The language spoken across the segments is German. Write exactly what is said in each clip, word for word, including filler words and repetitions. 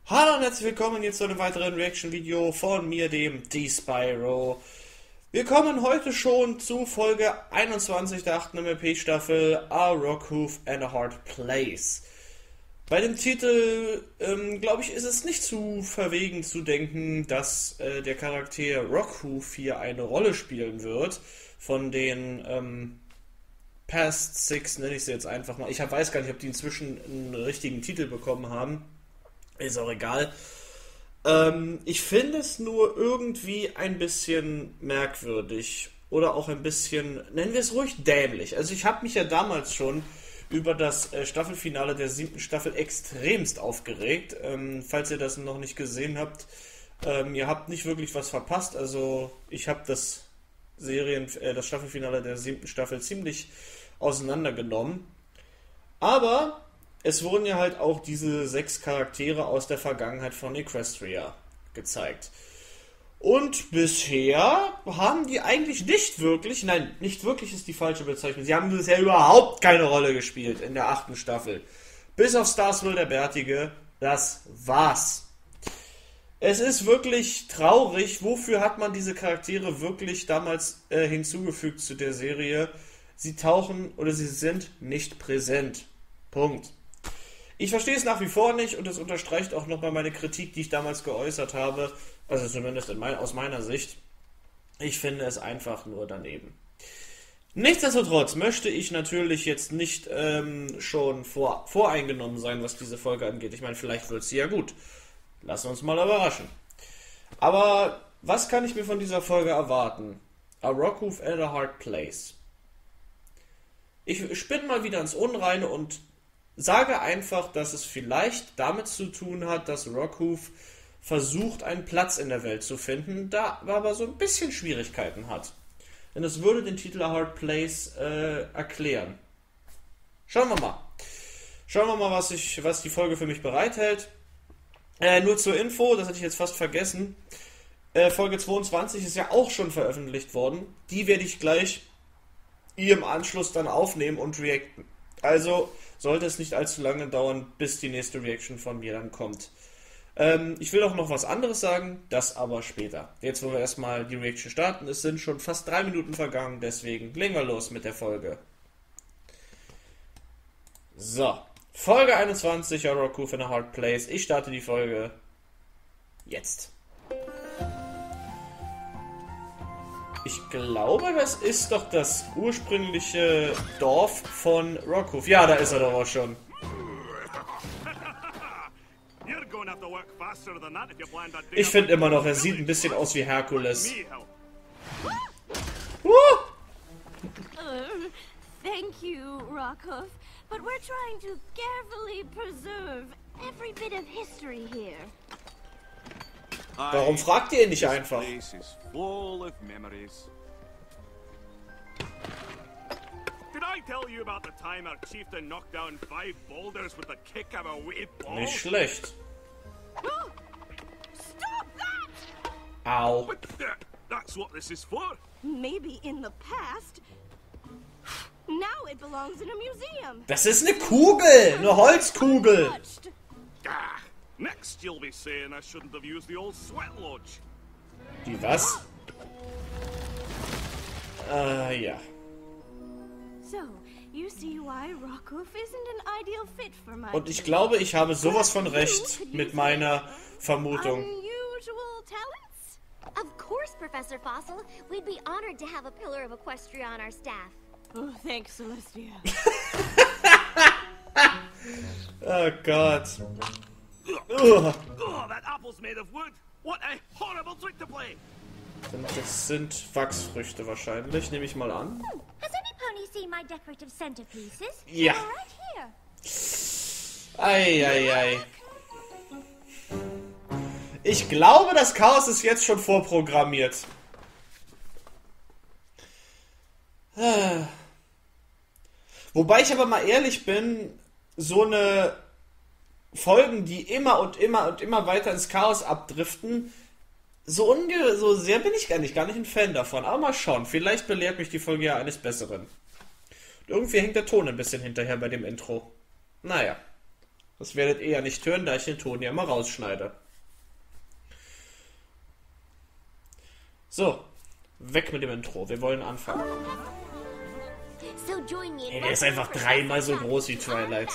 Hallo und herzlich willkommen jetzt zu einem weiteren Reaction-Video von mir, dem D-Spyro. Wir kommen heute schon zu Folge einundzwanzig der achten M L P-Staffel A Rockhoof and a Hard Place. Bei dem Titel, ähm, glaube ich, ist es nicht zu verwegen zu denken, dass äh, der Charakter Rockhoof hier eine Rolle spielen wird. Von den ähm, Past Six nenne ich sie jetzt einfach mal. Ich hab, weiß gar nicht, ob die inzwischen einen richtigen Titel bekommen haben. Ist auch egal. Ähm, ich finde es nur irgendwie ein bisschen merkwürdig oder auch ein bisschen, nennen wir es ruhig, dämlich. Also ich habe mich ja damals schon über das äh, Staffelfinale der siebten Staffel extremst aufgeregt. Ähm, falls ihr das noch nicht gesehen habt, ähm, ihr habt nicht wirklich was verpasst. Also ich habe das Serien, äh, das Staffelfinale der siebten Staffel ziemlich auseinandergenommen. Aber es wurden ja halt auch diese sechs Charaktere aus der Vergangenheit von Equestria gezeigt. Und bisher haben die eigentlich nicht wirklich, nein, nicht wirklich ist die falsche Bezeichnung, sie haben bisher überhaupt keine Rolle gespielt in der achten Staffel. Bis auf Starswell der Bärtige, das war's. Es ist wirklich traurig, wofür hat man diese Charaktere wirklich damals äh, hinzugefügt zu der Serie? Sie tauchen oder sie sind nicht präsent. Punkt. Ich verstehe es nach wie vor nicht und es unterstreicht auch nochmal meine Kritik, die ich damals geäußert habe, also zumindest in mein, aus meiner Sicht. Ich finde es einfach nur daneben. Nichtsdestotrotz möchte ich natürlich jetzt nicht ähm, schon vor, voreingenommen sein, was diese Folge angeht. Ich meine, vielleicht wird sie ja gut. Lassen wir uns mal überraschen. Aber was kann ich mir von dieser Folge erwarten? A Rockhoof and a Hard Place. Ich spinne mal wieder ins Unreine und sage einfach, dass es vielleicht damit zu tun hat, dass Rockhoof versucht, einen Platz in der Welt zu finden, da aber so ein bisschen Schwierigkeiten hat. Denn es würde den Titel A Hard Place äh, erklären. Schauen wir mal. Schauen wir mal, was, ich, was die Folge für mich bereithält. Äh, nur zur Info, das hatte ich jetzt fast vergessen. Äh, Folge zweiundzwanzig ist ja auch schon veröffentlicht worden. Die werde ich gleich hier im Anschluss dann aufnehmen und reacten. Also sollte es nicht allzu lange dauern, bis die nächste Reaction von mir dann kommt. Ähm, ich will auch noch was anderes sagen, das aber später. Jetzt wollen wir erstmal die Reaction starten. Es sind schon fast drei Minuten vergangen, deswegen legen wir los mit der Folge. So, Folge einundzwanzig, A Rockhoof in a Hard Place. Ich starte die Folge jetzt. Ich glaube, das ist doch das ursprüngliche Dorf von Rockhoof. Ja, da ist er doch auch schon. Ich finde immer noch, er sieht ein bisschen aus wie Herkules. Uh! Uh, thank you, Rockhoof, but we're trying to carefully preserve every bit of history here. Warum fragt ihr ihn nicht einfach? Nicht schlecht. Stop that! Au. That's what this is for. Maybe in the past. Now it belongs in a museum. Das ist eine Kugel, eine Holzkugel. Untouched. Ah, next you'll be saying I shouldn't have used the old sweat lodge. Die was? Äh, ja. So, you see why Rockhoof isn't an ideal fit for my Und ich glaube, ich habe sowas von recht mit meiner Vermutung. unusual talents? Of course, Professor Fossil. We'd be honored to have a pillar of Equestria on our staff. Oh, thanks, Celestia. Oh Gott. Ugh. Oh, that apple's made of wood. What a horrible trick to play. Das sind Wachsfrüchte wahrscheinlich, nehme ich mal an. Hmm. Has any pony seen my decorative centerpieces? Ja. They're right here. Eieiei. Ich glaube, das Chaos ist jetzt schon vorprogrammiert. Wobei ich aber mal ehrlich bin, so eine Folgen, die immer und immer und immer weiter ins Chaos abdriften, so, unge so sehr bin ich gar nicht, gar nicht ein Fan davon. Aber mal schauen, vielleicht belehrt mich die Folge ja eines Besseren. Irgendwie hängt der Ton ein bisschen hinterher bei dem Intro. Naja. Das werdet ihr ja nicht hören, da ich den Ton ja mal rausschneide. So, weg mit dem Intro. Wir wollen anfangen. So join me in Ey, der ist einfach dreimal so groß wie Twilight.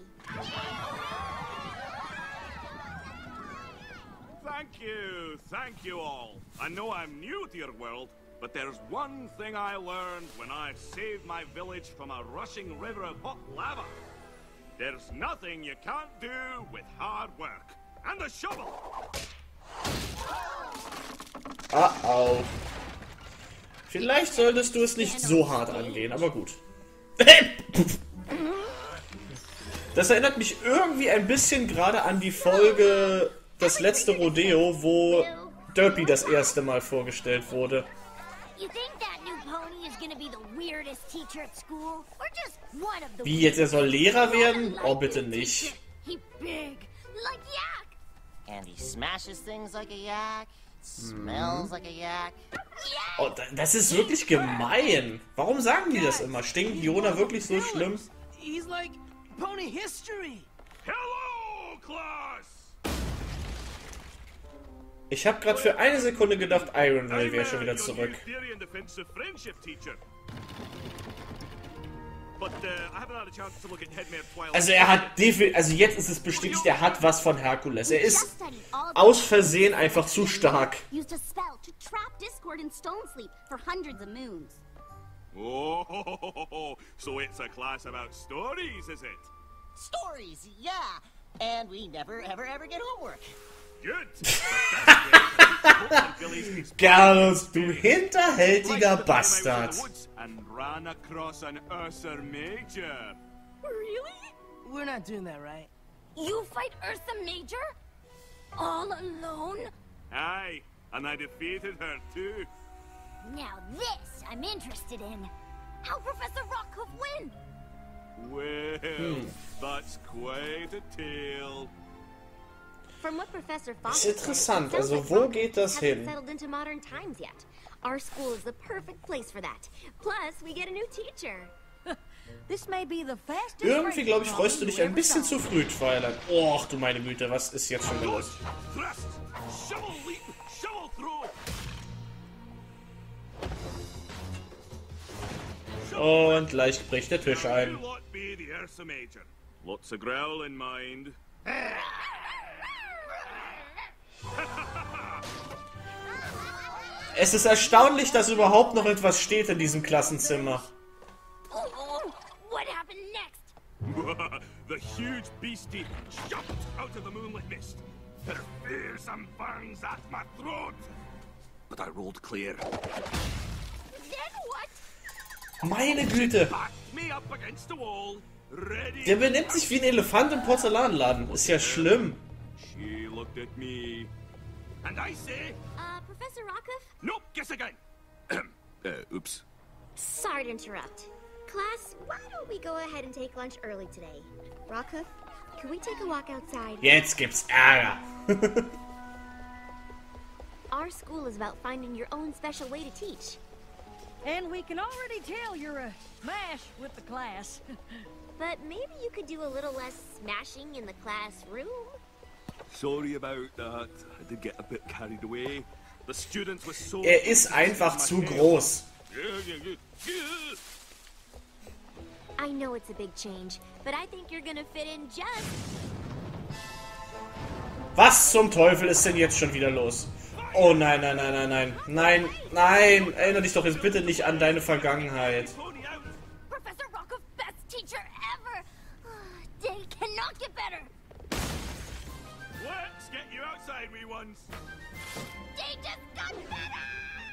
Thank you, thank you all. I know I'm new to your world, but there's one thing I learned when I saved my village from a rushing river of hot lava. There's nothing you can't do with hard work. And a shovel! Ah, au. Vielleicht solltest du es nicht so hart angehen, aber gut. Das erinnert mich irgendwie ein bisschen gerade an die Folge Das letzte Rodeo, wo Derpy das erste Mal vorgestellt wurde. Wie, jetzt er soll Lehrer werden? Oh, bitte nicht. And he smashes things like a yak. Smells like a yak. Oh, das ist wirklich gemein. Warum sagen die das immer? Stinkt Jona wirklich so schlimm? He's like Pony history. Hello, class! Ich habe gerade für eine Sekunde gedacht, Ironvale wäre schon wieder zurück. Also er hat definitiv, also jetzt ist es bestätigt, er hat was von Herkules. Er ist aus Versehen einfach zu stark. Oh, so it's a class about stories, is it? Stories, yeah. And we never, ever, ever get homework. Good. Garrus, du hinterhältiger Bastard. And ran across an Ursa Major. Really? We're not doing that, right? You fight Ursa Major? All alone? Aye, and I defeated her too. Now this I'm interested in. How Professor Rockhoof win? Well, Hmm. that's quite a tale. From what Professor Ist Fawcett interessant, said, it sounds also like wo Rockhoof geht das hasn't hin? settled into modern times yet. Our school is the perfect place for that. Plus, we get a new teacher. This may be the fastest. Irgendwie, glaube ich, freust du dich ein bisschen zu früh, Twilight. Och, du meine Güte, was ist jetzt schon wieder los? Thrust, shovel leap, shovel throw. Und gleich bricht der Tisch ein. You lot be the Ursa Major. Lots of growl in mind. Es ist erstaunlich, dass überhaupt noch etwas steht in diesem Klassenzimmer. Oh, what happened next? The huge beastie jumped out of the moonlit mist. Her fearsome fangs at my throat. But I rolled clear. Then what? Meine Güte. Backed me up against the wall. Ready. Der benimmt sich wie ein Elefant im Porzellanladen. Ist ja schlimm. She looked at me. And I say, Uh, Professor Rockhoof? nope, guess again. uh, oops. Sorry to interrupt. Class, why don't we go ahead and take lunch early today? Rockhoof, can we take a walk outside? Jetzt gibt's Ärger. Our school is about finding your own special way to teach. And we can already tell you're a smash with the class. But maybe you could do a little less smashing in the classroom? Sorry about that. I did get a bit carried away. The students were so. Er ist einfach zu groß. I know it's a big change, but I think you're gonna fit in just... Was zum Teufel ist denn jetzt schon wieder los? Oh nein, nein, nein, nein, nein. Nein, nein. Erinnere dich doch jetzt bitte nicht an deine Vergangenheit. Professor Rockhoof, best teacher ever. They cannot get better. Let's get you outside, wee ones. They just got better.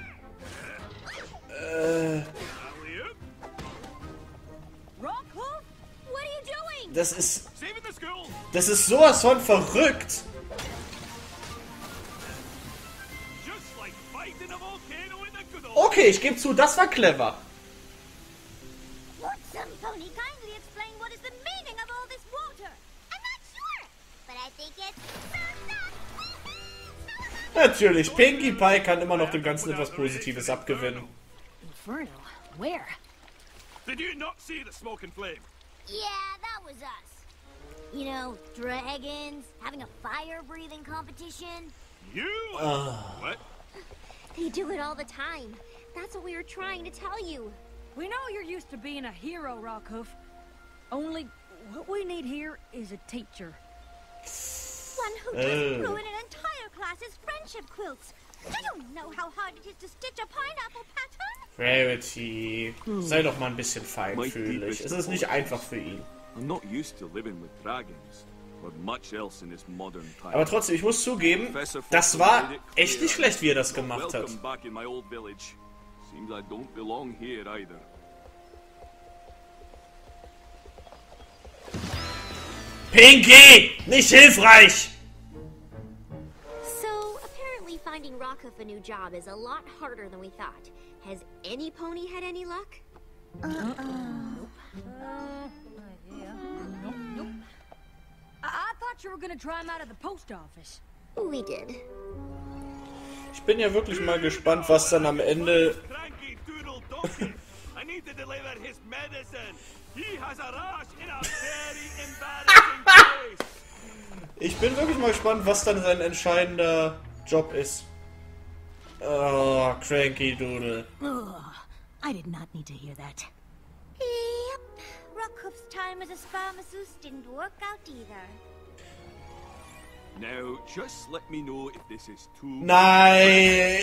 Äh, Alley-oop. Rockhoof? What are you doing? das ist... Saving the school. Das ist sowas von verrückt. Just like fighting a volcano in the good old. Okay, ich gebe zu, das war clever. Would some pony kindly explain what is the meaning of all this water? I'm not sure, but I think it's... Natürlich, Pinkie Pie kann immer noch dem Ganzen etwas Positives abgewinnen. Inferno? Where? Did you not see the smoke and flame? Yeah, that was us. You know, dragons, having a fire-breathing competition. You? Uh. What? They do it all the time. That's what we were trying to tell you. We know you're used to being a hero, Rockhoof. Only, what we need here is a teacher. One who doesn't Oh. ruin an entire class's friendship quilts. Do you know how hard it is to stitch a pineapple pattern? Rarity. Sei doch mal ein bisschen feinfühlig. Es ist nicht einfach für ihn. I'm not used to living with dragons, or much else in this modern time. Aber trotzdem, ich muss zugeben, das war echt nicht schlecht, wie er das gemacht hat. Welcome back in my old village. Seems I don't belong here either. Pinky! Nicht hilfreich! So, apparently finding Rockhoof a new job is a lot harder than we thought. Has any pony had any luck? Uh, yeah. Nope, nope. I, I thought you were gonna try him out of the post office. We did. Ich bin ja wirklich mal gespannt, was dann am Ende... Cranky doodle donkey! I need to deliver his medicine! He has a rash in a very embarrassing place! Ich bin wirklich mal gespannt, was dann sein entscheidender Job ist. Oh, Cranky Doodle. Ugh, I did not need to hear that. Yep. Rockhoof's time as a spa masseuse didn't work out either. Now, just let me know if this is too... Nein!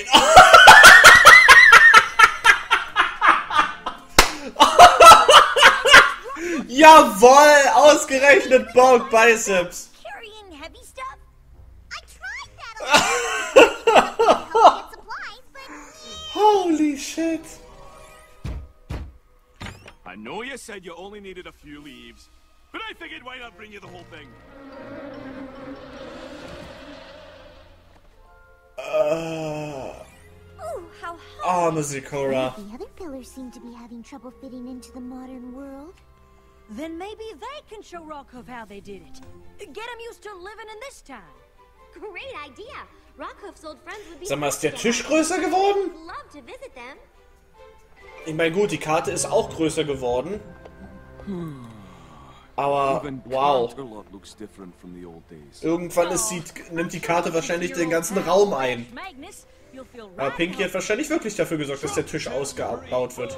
Jawohl! Ausgerechnet Bulk Biceps! Carrying heavy stuff? I tried that a lot. Get supplies, but... Holy shit! I know you said you only needed a few leaves, but I figured why not bring you the whole thing? Uh, Ooh, how hot. arme Zecora. The other pillars seem to be having trouble fitting into the modern world. Then maybe they can show Rockhoof how they did it. Get him used to living in this town. Great idea. Rockhoof's old friends would be... Sag mal, ist der Tisch größer geworden? Love to visit them. Ich meine, gut, die Karte ist auch größer geworden. Aber, wow. Irgendwann ist die, nimmt die Karte wahrscheinlich den ganzen Raum ein. Aber Pinky hat wahrscheinlich wirklich dafür gesorgt, dass der Tisch ausgebaut wird.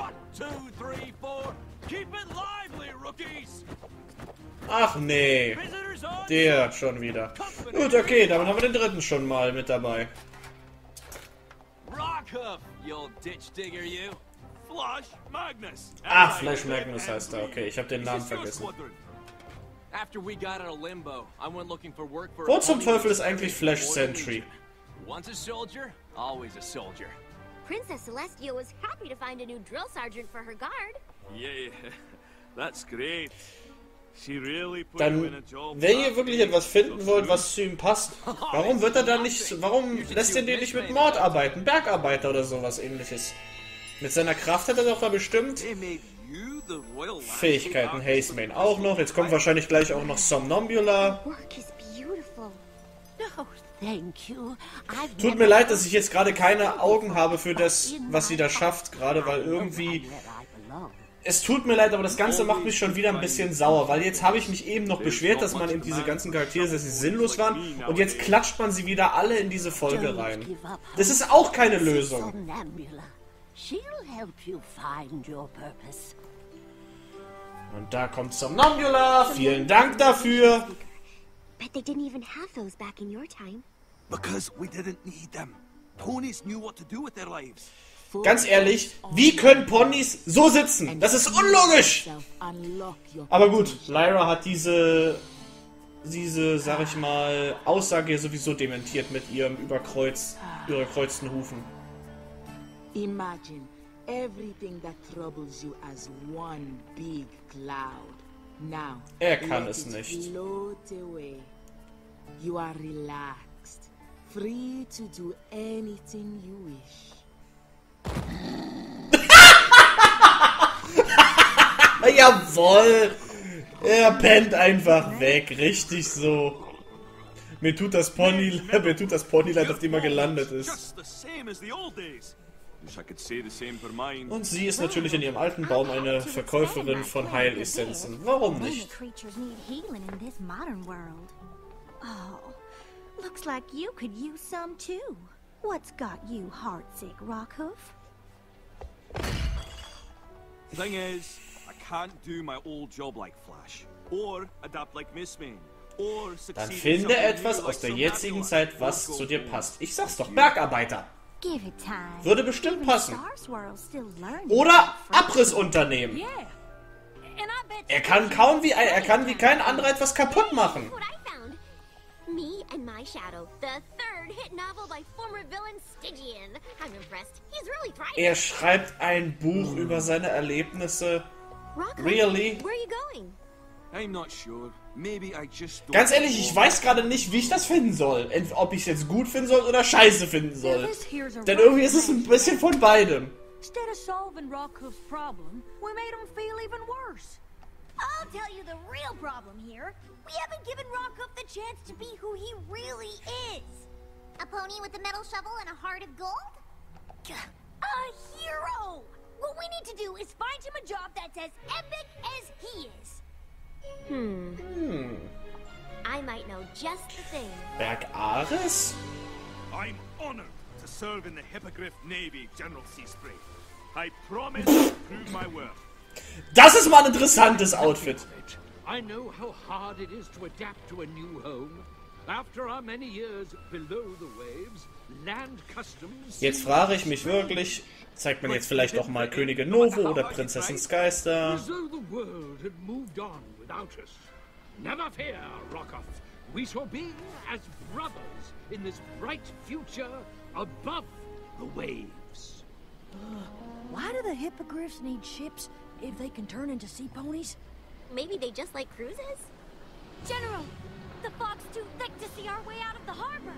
Ach nee. Der schon wieder. Gut, okay, damit haben wir den dritten schon mal mit dabei. Rockhoof, you old ditch digger, you. Flash Magnus. Ah, Flash Magnus heißt er. Okay, ich habe den Namen vergessen. After we got out of limbo, I went looking for work for Wo zum Teufel ist eigentlich Flash Sentry? Once a soldier, always a soldier. Princess Celestia was happy to find a new drill sergeant for her guard. Yeah, that's great. She really put Dann, you in a job. wenn ihr wirklich etwas finden wollt, was zu ihm passt, warum wird er dann nicht, warum lässt ihr den nicht mit Mord arbeiten? Bergarbeiter oder sowas ähnliches. Mit seiner Kraft hat er doch da bestimmt They made you the royal Fähigkeiten. Hazemane auch noch. Jetzt kommt wahrscheinlich gleich auch noch Somnambula. Work is beautiful. Oh, thank you. I've Tut mir leid, dass ich jetzt gerade keine Augen habe für das, was sie da schafft, gerade weil irgendwie... Es tut mir leid, aber das Ganze macht mich schon wieder ein bisschen sauer, weil jetzt habe ich mich eben noch beschwert, dass man eben diese ganzen Charaktere, dass sie sinnlos waren, und jetzt klatscht man sie wieder alle in diese Folge rein. Das ist auch keine Lösung. She'll help you find your purpose. Und da kommt Somnambula. Vielen Dank dafür. Bet they didn't even have those back in your time. Because we didn't need them. Ponies knew what to do with their lives. Ganz ehrlich, wie können Ponys so sitzen? Das ist unlogisch! Aber gut, Lyra hat diese, diese, sag ich mal, Aussage hier sowieso dementiert mit ihrem überkreuz, überkreuzten Hufen. Imagine everything that troubles you as one big cloud. Now, Er kann let es it nicht. float away. You are relaxed, free to do anything you wish. Jawoll! Er pennt einfach weg, richtig so. Mir tut das Pony, mir tut das Pony leid, auf dem er gelandet ist. Just the same as the old days. Wish I could say the same for mine. Und sie ist natürlich in ihrem alten Baum eine Verkäuferin von Heilessenzen. Warum nicht? Creatures need healing in this modern world. Oh, looks like you could use some too. What's got you heartsick, Rockhoof? Thing is, I can't do my old job like Flash, or adapt like Miss Mane, or succeed. Dann finde etwas aus der jetzigen Zeit, was zu dir passt. Ich sag's doch, Bergarbeiter. Give it time. Würde bestimmt passen. Stars World still learning. Oder Abrissunternehmen. Yeah. And I bet Er kann kaum wie er kann wie kein anderer etwas kaputt machen. What I found. Me and My Shadow, the third hit novel by former villain Stygian. I'm impressed. He's really thriving. Er schreibt ein Buch über seine Erlebnisse. Rockhoof, Really? where are you going? I'm not sure. Maybe I just don't Ganz ehrlich, ich weiß gerade nicht, wie ich das finden soll. Ent- Ob ich es jetzt gut finden soll oder scheiße finden soll. this here's a Denn irgendwie ist es ein bisschen von beidem. Instead of solving Rockhoof's problem, we made him feel even worse. I'll tell you the real problem here. We haven't given Rockhoof the chance to be who he really is. A pony with a metal shovel and a heart of gold? A hero! What we need to do is find him a job that's as epic as he is. Hmm. I might know just the thing. Berg Ares? I'm honored to serve in the Hippogriff Navy, General Seaspray. I promise to prove my worth. Das ist mal ein interessantes Outfit. I know how hard it is to adapt to a new home. After our many years below the waves, land customs. Jetzt frage ich mich wirklich, zeigt man jetzt vielleicht auch mal Königin Novo oder Prinzessin Skystar? As though the world had moved on without us. Never fear, Rockoff. We shall be as brothers in this bright future above the waves. Why do the hippogriffs need ships if they can turn into sea ponies? Maybe they just like cruises? General, the fog's too thick to see our way out of the harbor.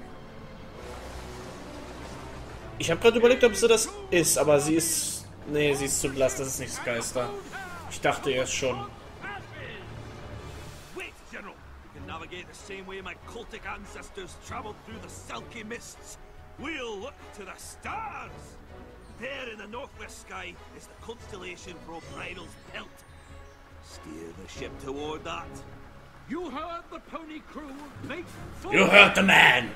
Ich habe gerade überlegt, ob sie das ist, aber sie ist... Nee, sie ist zu blass, das ist nicht Skystar. Ich dachte erst schon. Wait, General. We can navigate the same way my cultic ancestors traveled through the silky mists. We'll look to the stars. There in the northwest sky is the constellation for O'Brien's Pelt. Steer the ship toward that. You heard the pony crew. Make full. You heard the man!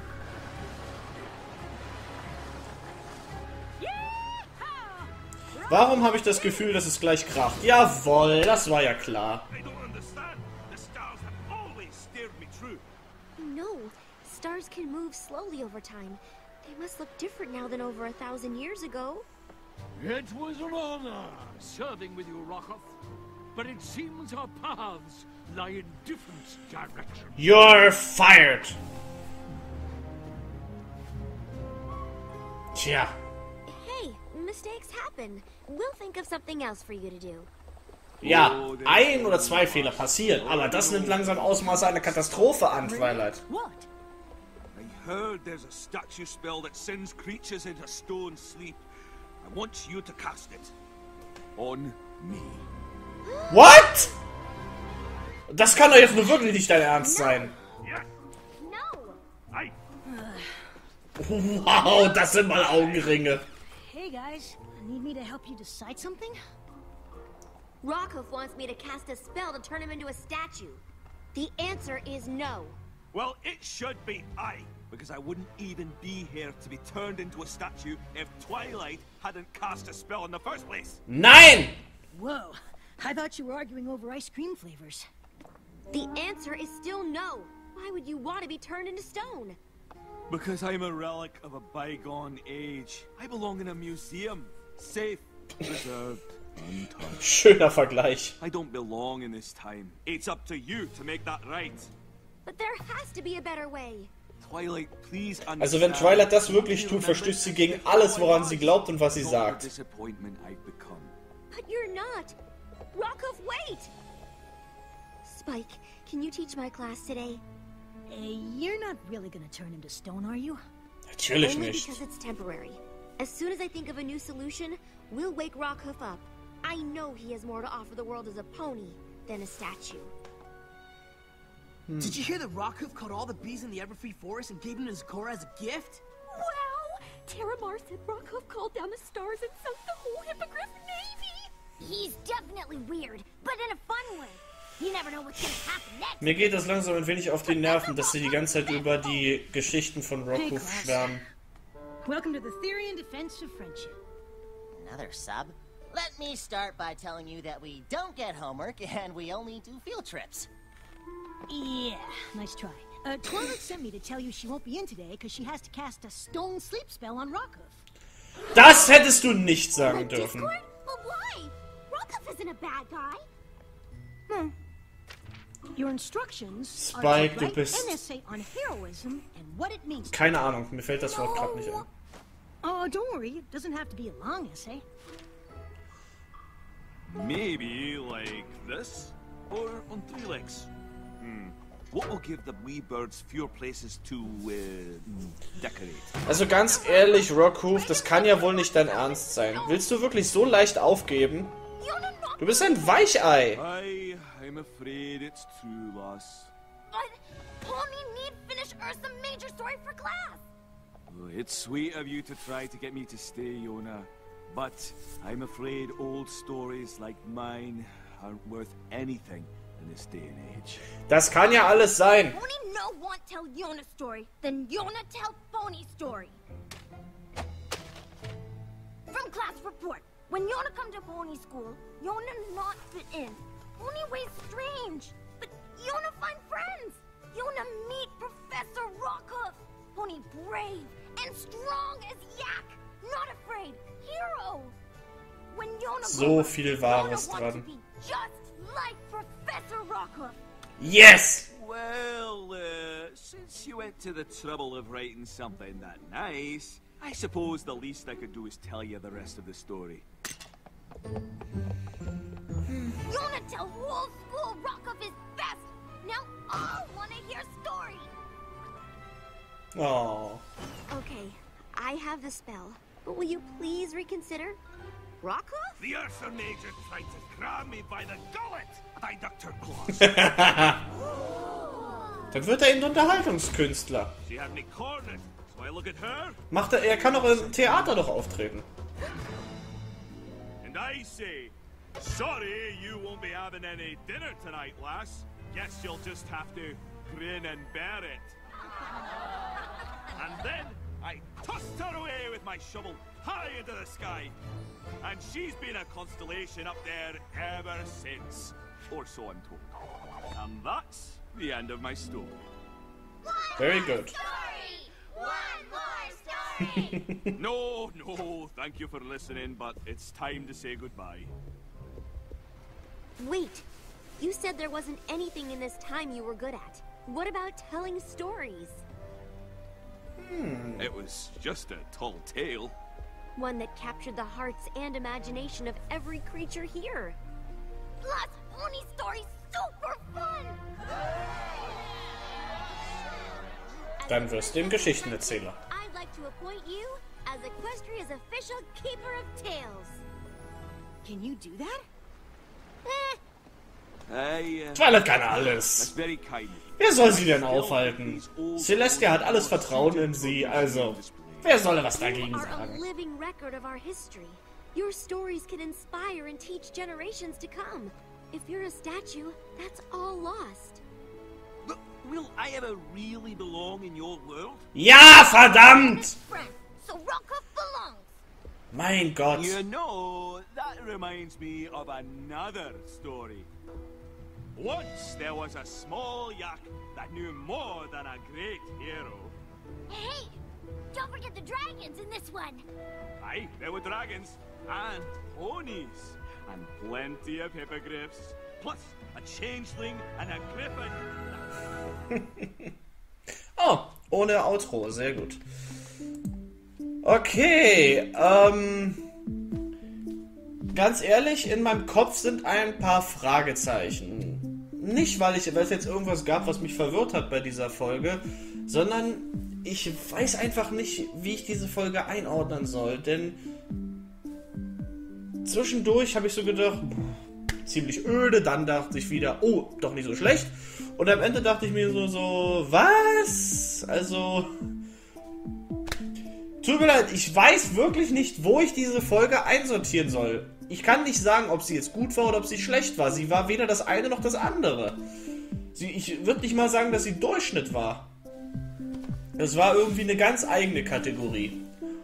Warum habe ich das Gefühl, dass es gleich kracht? Jawohl, das war ja klar. I don't understand. The stars have always steered me true. No, stars can move slowly over time. They must look different now than over a thousand years ago. It was an honor serving with you, Rockoff. But it seems our paths lie in different directions. You're fired! Tja. Hey, mistakes happen. We'll think of something else for you to do. Ja, ein oder zwei Fehler passieren, aber das nimmt langsam Ausmaße einer Katastrophe an, Twilight. What? I heard there's a statue spell that sends creatures into stone sleep. I want you to cast it. On me. What? Das kann doch jetzt nur wirklich nicht dein Ernst sein. No! I Wow, das sind mal Augenringe. Hey guys, need me to help you decide something? Rockhoof wants me to cast a spell to turn him into a statue. The answer is no. Well, it should be I, because I wouldn't even be here to be turned into a statue if Twilight hadn't cast a spell in the first place. Nein! Whoa, I thought you were arguing over ice cream flavors. The answer is still no. Why would you want to be turned into stone? Because I'm a relic of a bygone age. I belong in a museum. Safe, preserved, untouched. Schöner Vergleich. I don't belong in this time. It's up to you to make that right. But there has to be a better way. Twilight, please understand. Also wenn Twilight das wirklich tut, verstößt sie gegen alles, woran sie glaubt und was sie sagt. Disappointment I've become. But you're not. Rockhoof, wait! Spike, can you teach my class today? Uh, you're not really gonna turn into stone, are you? Natürlich Only nicht. because it's temporary. As soon as I think of a new solution, we'll wake Rockhoof up. I know he has more to offer the world as a pony than a statue. Did you hear that Rockhoof caught all the bees in the Everfree Forest and gave them to Zecora as a gift? Well, Terramar said Rockhoof called down the stars and sunk the whole Hippogriff Navy. He's definitely weird, but in a fun way. You never know what's gonna happen next. Mir geht das langsam ein wenig auf die Nerven, dass sie die ganze Zeit über die Geschichten von Rockhoof schwärmen. Welcome to the theory and defense of friendship. Another sub? Let me start by telling you that we don't get homework and we only do field trips. Yeah, nice try. Uh, Twilight sent me to tell you she won't be in today because she has to cast a stone sleep spell on Rockhoof. Das hättest du nicht sagen dürfen. Discord? But why? Rockhoof isn't a bad guy. Hmm. Your instructions Spike, are to du write bist... an essay on heroism and what it means. Keine Ahnung, mir fällt das Wort gerade nicht ein. Oh, don't worry, it doesn't have to be a long essay. Maybe like this? Or on three legs? Hmm. What will give the wee birds fewer places to uh, decorate? Also ganz ehrlich, Rockhoof, das kann ja wohl nicht dein Ernst sein. Willst du wirklich so leicht aufgeben? Du bist ein Weichei. I, I'm afraid it's true, lass. But Pony need finish Ursa major story for class. Oh, it's sweet of you to try to get me to stay, Yona. But I'm afraid old stories like mine aren't worth anything in this day and age. Das kann ja alles sein. Pony no want tell Yona story, then Yona tell Pony story. From class report. When Yona come to Pony school, Yona not fit in. Pony ways strange, but Yona find friends. Yona meet Professor Rockhoof. Pony brave and strong as Yak, not afraid, hero. When Yona So viel Wahres Yona want dran. to be just like Professor Rockhoof. Yes! Well, uh, since you went to the trouble of writing something that nice, I suppose the least I could do is tell you the rest of the story. Yona tell whole school Rockhoof is best. Now all wanna hear story. Oh. Okay, I have the spell, but will you please reconsider? Rockhoof? The Ursa Major tried to grab me by the gullet, but I ducked her claws. Dann wird er eben Unterhaltungskünstler. She had me cornered, so I look at her, Macht er, er kann auch im Theater doch auftreten. and I say, sorry, you won't be having any dinner tonight, lass. Guess you'll just have to grin and bear it. And then I tossed her away with my shovel high into the sky. And she's been a constellation up there ever since. Or so I'm told. And that's the end of my story. Very good. One more story. No, no, thank you for listening, but it's time to say goodbye. Wait, you said there wasn't anything in this time you were good at. What about telling stories? Hmm. It was just a tall tale. One that captured the hearts and imagination of every creature here. Plus, Pony story's super fun. Dann wirst du ihm Geschichtenerzähler. I'd like to appoint you as Equestria's official keeper of tales. Can you do that? Eh, I, uh, Twilight kann that's alles. very kind. Wer soll sie denn aufhalten? Celestia hat alles Vertrauen in sie, also wer soll was dagegen you are a sagen? living record of our history. Your stories can inspire and teach generations to come. If you're a statue, that's all lost. But will I ever really belong in your world? Ja, verdammt! Friend, so Rockhoof belongs. Mein Gott. You know, that reminds me of another story. Once there was a small yak that knew more than a great hero. Hey, don't forget the dragons in this one. Aye, there were dragons and ponies and plenty of hippogriffs, plus a changeling and a griffin. Oh, ohne Outro, sehr gut. Okay, ähm... ganz ehrlich, in meinem Kopf sind ein paar Fragezeichen. Nicht, weil ich, weil es jetzt irgendwas gab, was mich verwirrt hat bei dieser Folge, sondern ich weiß einfach nicht, wie ich diese Folge einordnen soll, denn zwischendurch habe ich so gedacht, ziemlich öde, dann dachte ich wieder, oh, doch nicht so schlecht, und am Ende dachte ich mir so, so, was? Also, Tut mir leid, ich weiß wirklich nicht, wo ich diese Folge einsortieren soll. Ich kann nicht sagen, ob sie jetzt gut war oder ob sie schlecht war. Sie war weder das eine noch das andere. Sie, ich würde nicht mal sagen, dass sie Durchschnitt war. Das war irgendwie eine ganz eigene Kategorie.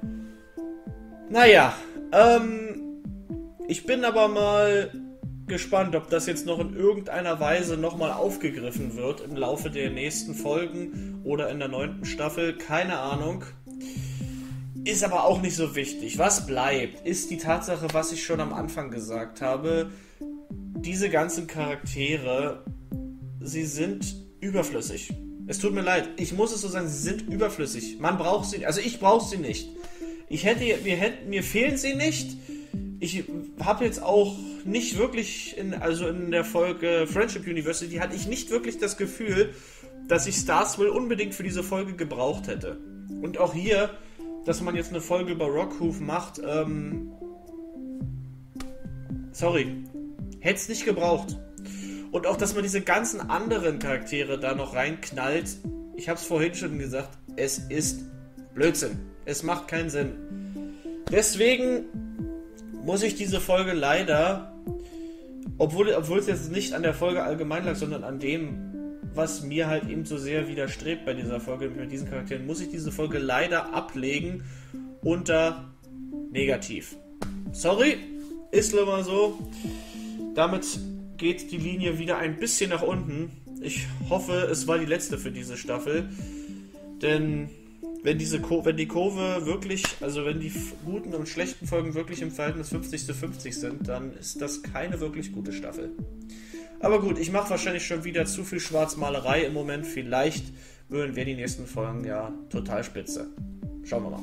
Naja, ähm, ich bin aber mal gespannt, ob das jetzt noch in irgendeiner Weise nochmal aufgegriffen wird im Laufe der nächsten Folgen oder in der neunten Staffel. Keine Ahnung. Ist aber auch nicht so wichtig. Was bleibt, ist die Tatsache, was ich schon am Anfang gesagt habe. Diese ganzen Charaktere, sie sind überflüssig. Es tut mir leid, ich muss es so sagen, sie sind überflüssig. Man braucht sie, also ich brauche sie nicht. Ich hätte, mir, hätten, mir fehlen sie nicht. Ich habe jetzt auch nicht wirklich, in, also in der Folge Friendship University, hatte ich nicht wirklich das Gefühl, dass ich Starswill unbedingt für diese Folge gebraucht hätte. Und auch hier, dass man jetzt eine Folge über Rockhoof macht, ähm, sorry, hätte es nicht gebraucht. Und auch, dass man diese ganzen anderen Charaktere da noch reinknallt, ich habe es vorhin schon gesagt, es ist Blödsinn. Es macht keinen Sinn. Deswegen muss ich diese Folge leider, obwohl, obwohl es jetzt nicht an der Folge allgemein lag, sondern an dem, was mir halt eben so sehr widerstrebt bei dieser Folge mit diesen Charakteren, muss ich diese Folge leider ablegen unter negativ. Sorry, ist immer so. Damit geht die Linie wieder ein bisschen nach unten. Ich hoffe, es war die letzte für diese Staffel. Denn wenn diese Ko- wenn die Kurve wirklich, also wenn die guten und schlechten Folgen wirklich im Verhältnis fünfzig zu fünfzig sind, dann ist das keine wirklich gute Staffel. Aber gut, ich mache wahrscheinlich schon wieder zu viel Schwarzmalerei im Moment. Vielleicht würden wir die nächsten Folgen ja total spitze. Schauen wir mal.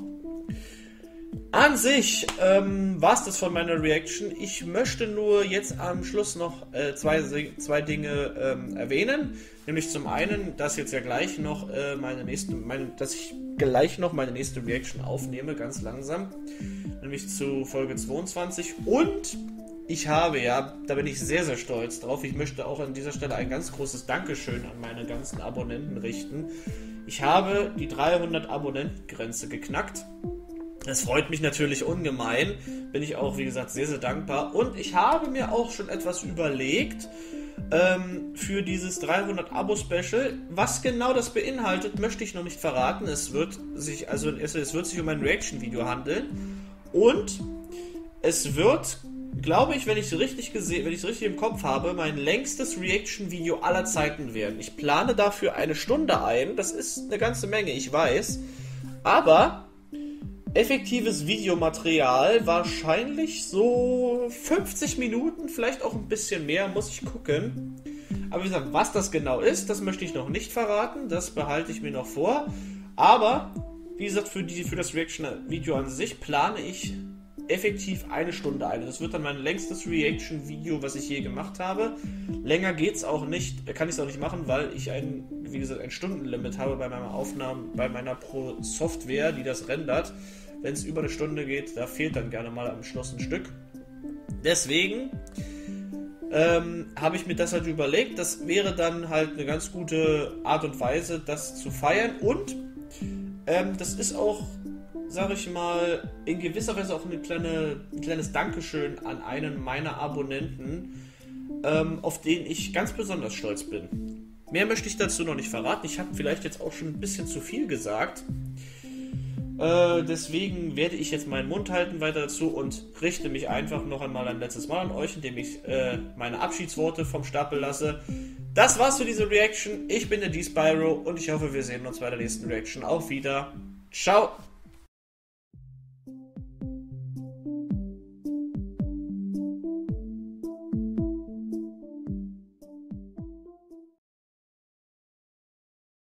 An sich ähm, war es das von meiner Reaction. Ich möchte nur jetzt am Schluss noch äh, zwei, zwei Dinge ähm, erwähnen. Nämlich zum einen, dass jetzt ja gleich noch äh, meine nächste, meine, dass ich gleich noch meine nächste Reaction aufnehme, ganz langsam. Nämlich zu Folge zweiundzwanzig. Und ich habe ja, da bin ich sehr, sehr stolz drauf. Ich möchte auch an dieser Stelle ein ganz großes Dankeschön an meine ganzen Abonnenten richten. Ich habe die dreihundert Abonnentengrenze geknackt. Das freut mich natürlich ungemein. Bin ich auch, wie gesagt, sehr, sehr dankbar. Und ich habe mir auch schon etwas überlegt ähm, für dieses dreihundert Abo-Special. Was genau das beinhaltet, möchte ich noch nicht verraten. Es wird sich, also es, es wird sich um ein Reaction-Video handeln. Und es wird, glaube ich, wenn ich es richtig gesehen, wenn ich es richtig im Kopf habe, mein längstes Reaction-Video aller Zeiten werden. Ich plane dafür eine Stunde ein. Das ist eine ganze Menge, ich weiß. Aber effektives Videomaterial wahrscheinlich so fünfzig Minuten, vielleicht auch ein bisschen mehr, muss ich gucken. Aber wie gesagt, was das genau ist, das möchte ich noch nicht verraten. Das behalte ich mir noch vor. Aber, wie gesagt, für, die, für das Reaction-Video an sich plane ich effektiv eine Stunde ein. Das wird dann mein längstes Reaction-Video, was ich je gemacht habe. Länger geht's auch nicht, kann ich es auch nicht machen, weil ich ein, wie gesagt, ein Stundenlimit habe bei meiner Aufnahme, bei meiner Pro-Software, die das rendert. Wenn es über eine Stunde geht, da fehlt dann gerne mal am Schluss ein Stück. Deswegen ähm, habe ich mir das halt überlegt. Das wäre dann halt eine ganz gute Art und Weise, das zu feiern. Und ähm, das ist auch, sage ich mal, in gewisser Weise auch eine kleine, ein kleines Dankeschön an einen meiner Abonnenten, ähm, auf den ich ganz besonders stolz bin. Mehr möchte ich dazu noch nicht verraten. Ich habe vielleicht jetzt auch schon ein bisschen zu viel gesagt. Äh, deswegen werde ich jetzt meinen Mund halten weiter dazu und richte mich einfach noch einmal ein letztes Mal an euch, indem ich äh, meine Abschiedsworte vom Stapel lasse. Das war's für diese Reaction. Ich bin der D-Spyro und ich hoffe, wir sehen uns bei der nächsten Reaction auch wieder. Ciao!